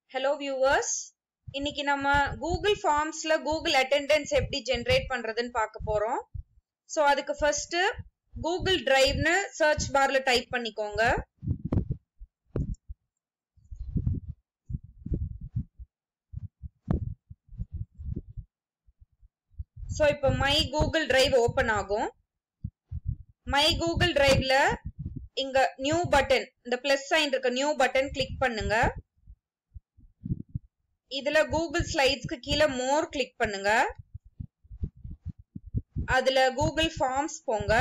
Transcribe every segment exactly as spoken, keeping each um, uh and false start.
Hello viewers, இன்னைக்கு நம்ம Google Formsல Google Attendance எப்படி generate பண்றதுன்னு பார்க்க போறோம். So அதுக்கு first Google Driveனு search barல type பண்ணிக்கோங்க. So இப்போ My Google Drive open ஆகும். My Google Driveல இங்க new button, இந்த plus sign இருக்க new button click பண்ணுங்க. இதுல Google Slidesக்கு கீழ more click பண்ணுங்க. அதுல Google Forms போங்க.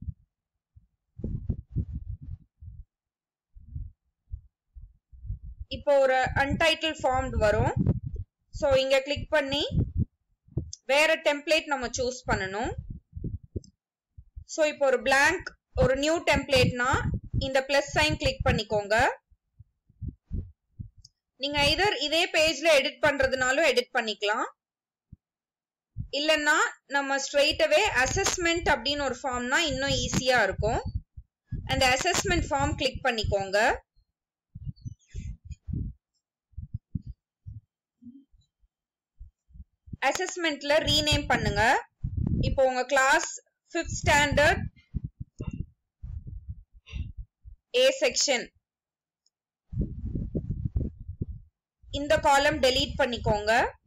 இப்போ ஒரு untitled form வரும். So இங்க click பண்ணி வேற template நம்ம choose பண்ணனும். So இப்போ ஒரு blank ஒரு new templateனா இந்த plus sign click பண்ணிக்கோங்க. நீங்க either இதே பேஜ்ல edit பண்றதுனாலும் edit பண்ணிக்கலாம். இல்லனா நம்ம straight away assessment அப்படின ஒரு ஃபார்ம்னா இன்னும் ஈஸியா இருக்கும். அந்த assessment form click பண்ணிக்கோங்க. assessmentல rename பண்ணுங்க. இப்போ உங்க class fifth standard A section இந்த column delete பண்ணிக்கோங்க.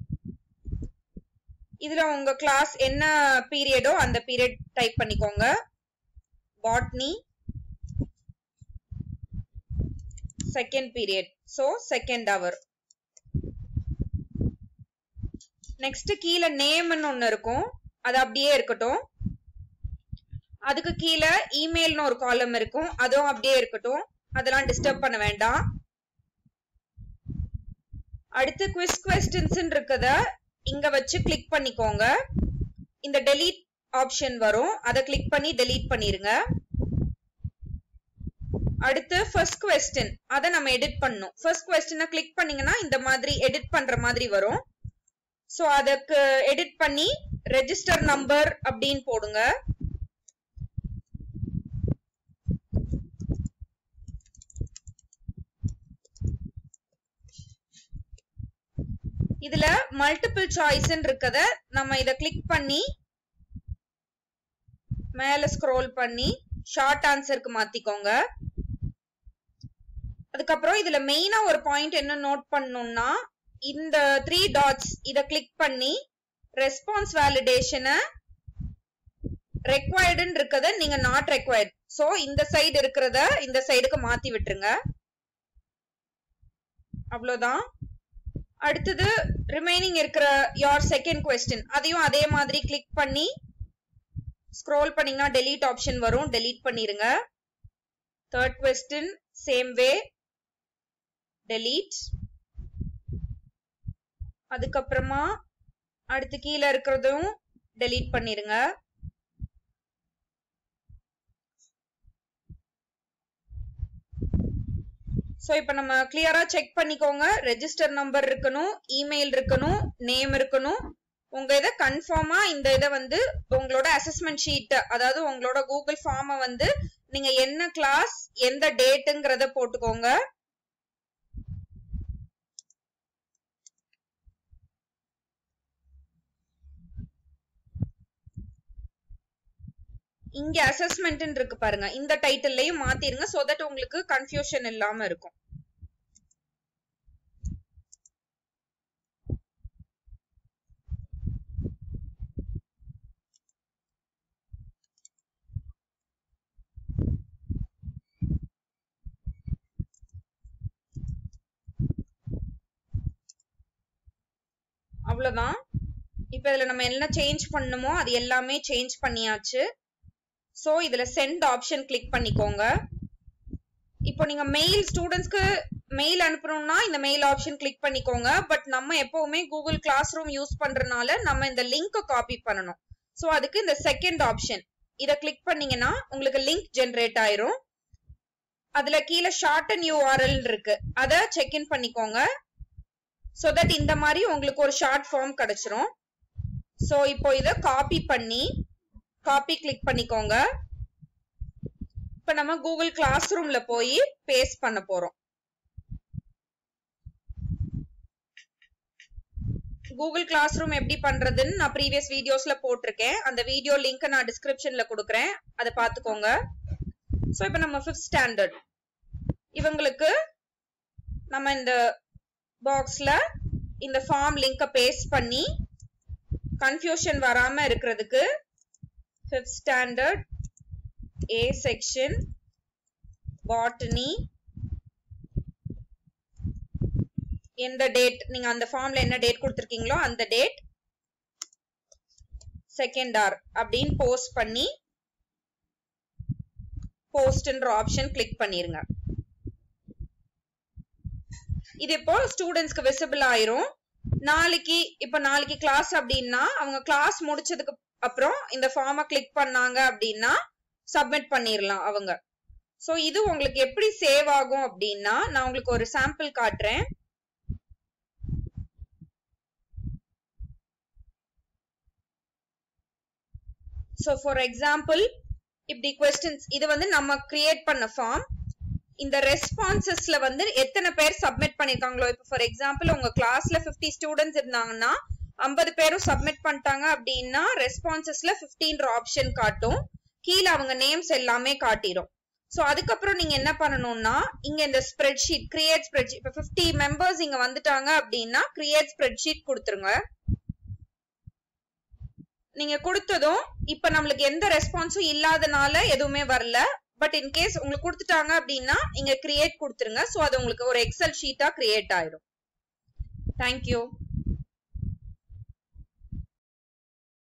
இதுல உங்க class என்ன பீரியடோ அந்த பீரியட் டைப் பண்ணிக்கோங்க. botany second period, so second hour. next கீழ name ன்னு ஒன்னு இருக்கும், அது அப்படியே இருக்கட்டும். அதுக்கு கீழ email ன்னு ஒரு column இருக்கும், அதுவும் அப்படியே இருக்கட்டும். அதெல்லாம் டிஸ்டர்ப் பண்ண வேண்டாம். அடுத்து quiz questions இருக்கத இங்க வச்சு கிளிக் பண்ணிக்கோங்க. இந்த delete ஆப்ஷன் வரும், அத கிளிக் பண்ணி delete பண்ணிருங்க. அடுத்து first question, அத நம்ம எடிட் பண்ணனும். first question-அ கிளிக் பண்ணீங்கன்னா இந்த மாதிரி எடிட் பண்ற மாதிரி வரும். சோ அதுக்கு எடிட் பண்ணி register number அப்படினு போடுங்க. இதுல மல்டிபிள் சாய்ஸ் இருக்கத நம்ம இத கிளிக் பண்ணி மேல ஸ்க்ரோல் பண்ணி ஷார்ட் ஆன்சருக்கு மாத்திக்கோங்க. அதுக்கு அப்புறம் இதுல மெயினா ஒரு பாயிண்ட் என்ன நோட் பண்ணனும்னா இந்த த்ரீ டாட்ஸ் இத கிளிக் பண்ணி ரெஸ்பான்ஸ் வேலிடேஷனை required ன்னு இருக்கத நீங்க not required, சோ இந்த சைடு இருக்கறத இந்த சைடுக்கு மாத்தி விட்டுருங்க. அவ்வளவுதான். அடுத்தது ரிமைனிங் இருக்கிற your second question, அதையும் அதே மாதிரி கிளிக் பண்ணி ஸ்க்ரோல் பண்ணீங்கன்னா delete ஆப்ஷன் வரும், delete பண்ணிருங்க. third question same way delete. அதுக்கு அப்புறமா அடுத்து கீழ இருக்கிறதும் delete பண்ணிருங்க. சோ இப்போ நம்ம கிளியரா செக் பண்ணிக்கோங்க. ரெஜிஸ்டர் நம்பர் இருக்கணும், இமெயில் இருக்கணும், நேம் இருக்கணும். உங்க இத கன்ஃபார்மா இந்த இத வந்து உங்களோட அசஸ்மெண்ட் ஷீட், அதாவது உங்களோட கூகுள் ஃபார்மை வந்து நீங்க என்ன கிளாஸ் எந்த டேட்ங்கறத போட்டுக்கோங்க. இங்க அசஸ்மெண்ட் இருக்கு பாருங்க, இந்த டைட்டில்லையும் மாத்திருங்க, சோ தட் உங்களுக்கு கன்ஃபியூஷன் இல்லாம இருக்கும். அவ்வளவுதான். இப்ப இதுல நம்ம என்ன சேஞ்ச் பண்ணணுமோ அது எல்லாமே சேஞ்ச் பண்ணியாச்சு. சோ இதுல send ஆப்ஷன் கிளிக் பண்ணிக்கோங்க. இப்போ நீங்க மெயில் ஸ்டூடண்ட்ஸ்க்கு மெயில் அனுப்பணும்னா இந்த மெயில் ஆப்ஷன் கிளிக் பண்ணிக்கோங்க. பட் நம்ம எப்பவுமே கூகுள் கிளாஸ் ரூம் யூஸ் பண்றதுனால நம்ம இந்த லிங்க் காப்பி பண்ணணும். சோ அதுக்கு இந்த செகண்ட் ஆப்ஷன் இத கிளிக் பண்ணீங்கன்னா உங்களுக்கு லிங்க் ஜெனரேட் ஆயிரும். அதுல கீழ ஷார்டன் யூஆர்எல் இருக்கு, அத செக் இன் பண்ணிக்கோங்க. சோ தட் இந்த மாதிரி உங்களுக்கு ஒரு ஷார்ட் ஃபார்ம் கிடைச்சிரும். சோ இப்போ இத காப்பி பண்ணி காப்பி கிளிக் பண்ணிக்கோங்க. இப்ப நம்ம கூகுள் கிளாஸ் ரூம்ல போய் பேஸ்ட் பண்ண போறோம். கூகுள் கிளாஸ் ரூம் எப்படி பண்றதுன்னு நான் ப்ரீவியஸ் வீடியோஸ்ல போட்டிருக்கேன். அந்த வீடியோ லிங்க் நான் டிஸ்கிரிப்ஷன்ல கொடுக்குறேன், அதை பார்த்துக்கோங்க. ஸோ இப்போ நம்ம ஃபிஃப்த் ஸ்டாண்டர்ட் இவங்களுக்கு நம்ம இந்த பாக்ஸ்ல இந்த ஃபார்ம் லிங்கை பேஸ்ட் பண்ணி கன்ஃபியூஷன் வராம இருக்கிறதுக்கு fifth standard A section botany எந்த டேட் நீங்க அந்த ஃபார்ம்ல என்ன டேட் கொடுத்திருக்கீங்களோ அந்த டேட் செகண்ட் ஆர் அப்படின்னு போஸ்ட் பண்ணி போஸ்ட்ன்ற ஆப்ஷன் கிளிக் பண்ணிருங்க. இது இப்போ ஸ்டூடெண்ட்ஸ்க்கு விசிபிள் ஆயிரும். நாளைக்கு இப்ப நாளைக்கு கிளாஸ் அப்படின்னா அவங்க கிளாஸ் முடிச்சதுக்கு அப்புறம் இந்த ஃபார்மை கிளிக் பண்ணாங்க அப்படின்னா சப்மிட் பண்ணிரலாம் அவங்க. சோ இது உங்களுக்கு எப்படி சேவ் ஆகும் அப்படின்னா நான் உங்களுக்கு ஒரு சாம்பிள் காட்டுறேன். So for example, இப்படி questions இது வந்து நம்ம கிரியேட் பண்ண ஃபார்ம். இந்த ரெஸ்பான்சஸ்ல வந்து எத்தனை பேர் சப்மிட் பண்ணிருக்காங்களோ, இப்போ ஃபார் எக்ஸாம்பிள் உங்க கிளாஸ்ல பிப்டி ஸ்டூடெண்ட்ஸ் இருந்தாங்கன்னா ஐம்பது பேரும் சப்மிட் பண்ணிட்டாங்க அப்படின்னா ரெஸ்பான்சஸ்ல பிப்டின்ற ஆப்ஷன் காட்டும், கீழே அவங்க நேம்ஸ் எல்லாமே காட்டிடும். சோ அதுக்கப்புறம் நீங்க என்ன பண்ணணும்னா இங்க இந்த ஸ்ப்ரெட்ஷீட் கிரியேட் ஸ்ப்ரெட்ஷீட் இப்போ பிப்டி மெம்பர்ஸ் இங்க வந்துட்டாங்க அப்படின்னா கிரியேட் ஸ்ப்ரெட்ஷீட் கொடுத்துருங்க. நீங்க கொடுத்ததும் இப்ப நம்மளுக்கு எந்த ரெஸ்பான்ஸும் இல்லாதனால எதுவுமே வரல. பட் இன்கேஸ் உங்களுக்கு கொடுத்துட்டாங்க அப்படின்னா இங்க கிரியேட் கொடுத்துருங்க. சோ அது உங்களுக்கு ஒரு எக்ஸல் ஷீட்டா கிரியேட் ஆயிடும். தேங்க்யூ.